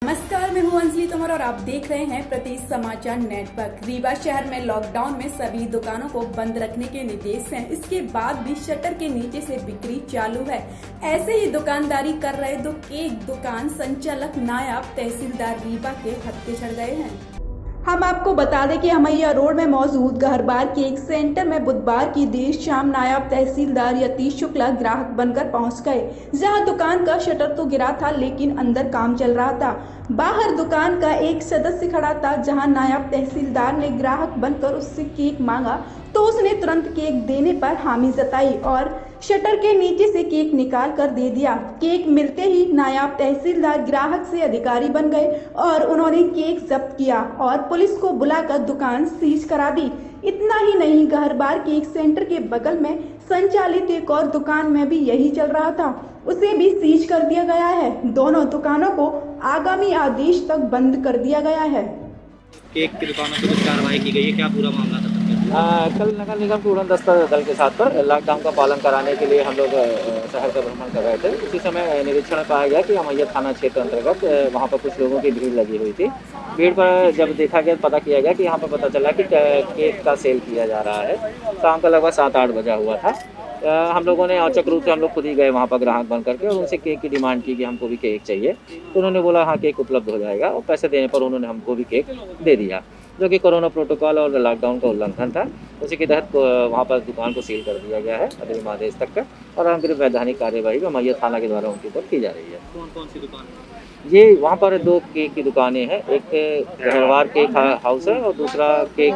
नमस्कार, मैं हूं अंजलि तोमर और आप देख रहे हैं प्रतीश समाचार नेटवर्क। रीवा शहर में लॉकडाउन में सभी दुकानों को बंद रखने के निर्देश हैं। इसके बाद भी शटर के नीचे से बिक्री चालू है। ऐसे ही दुकानदारी कर रहे दो केक दुकान संचालक नायब तहसीलदार रीवा के हत्थे चढ़ गए हैं। हम आपको बता दें कि हमैया रोड में मौजूद गहरबार केक सेंटर में बुधवार की देर शाम नायब तहसीलदार यतीश शुक्ला ग्राहक बनकर पहुंच गए, जहां दुकान का शटर तो गिरा था लेकिन अंदर काम चल रहा था। बाहर दुकान का एक सदस्य खड़ा था, जहां नायब तहसीलदार ने ग्राहक बनकर उससे केक मांगा तो उसने तुरंत केक देने पर हामी जताई और शटर के नीचे से केक निकाल कर दे दिया। केक मिलते ही नायब तहसीलदार ग्राहक से अधिकारी बन गए और उन्होंने केक जब्त किया और पुलिस को बुलाकर दुकान सीज करा दी। इतना ही नहीं, गहरबार केक सेंटर के बगल में संचालित एक और दुकान में भी यही चल रहा था, उसे भी सीज कर दिया गया है। दोनों दुकानों को आगामी आदेश तक बंद कर दिया गया है। केक की दुकानों पर कार्रवाई की गई है, क्या पूरा मामला था? कल नगर निगम के उड़न दस्ता दल के साथ पर लॉकडाउन का पालन कराने के लिए हम लोग शहर का भ्रमण कर रहे थे। उसी समय निरीक्षण पाया गया कि हमैया थाना क्षेत्र अंतर्गत वहाँ पर कुछ लोगों की भीड़ लगी हुई थी। भीड़ पर जब देखा गया, पता किया गया कि यहाँ पर पता चला कि केक का सेल किया जा रहा है। शाम का लगभग 7-8 बजा हुआ था। हम लोगों ने औचक रूप से हम लोग खुद ही गए वहाँ पर ग्राहक बन करके और उनसे केक की डिमांड की कि हमको भी केक चाहिए। तो उन्होंने बोला हाँ, केक उपलब्ध हो जाएगा और पैसे देने पर उन्होंने हमको भी केक दे दिया, जो कि कोरोना प्रोटोकॉल और लॉकडाउन का उल्लंघन था। उसी के तहत वहाँ पर दुकान को सील कर दिया गया है अग्रिम आदेश तक का, और अग्रिम वैधानिक कार्यवाही हमैया थाना के द्वारा उनके ऊपर की जा रही है। कौन कौन सी दुकान? ये वहाँ पर 2 केक की दुकानें हैं, एक गहरबार केक हाउस है और दूसरा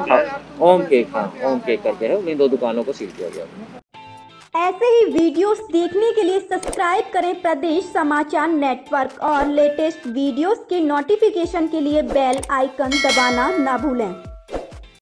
ओम केक करके है। उन्हीं 2 दुकानों को सील किया गया। ऐसे ही वीडियोस देखने के लिए सब्सक्राइब करें प्रदेश समाचार नेटवर्क और लेटेस्ट वीडियोस के नोटिफिकेशन के लिए बेल आइकन दबाना ना भूलें।